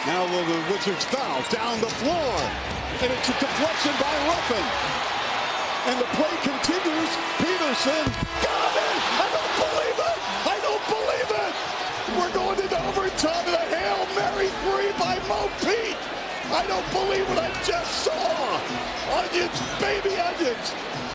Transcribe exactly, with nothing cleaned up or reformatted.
Now will the Wizards foul down the floor. And it's a deflection by Ruffin. And the play continues. Peterson got it! I don't believe it! I don't believe it! We're going into overtime and a Hail Mary three by Mo Pete! I don't believe what I just saw! Onions, baby onions!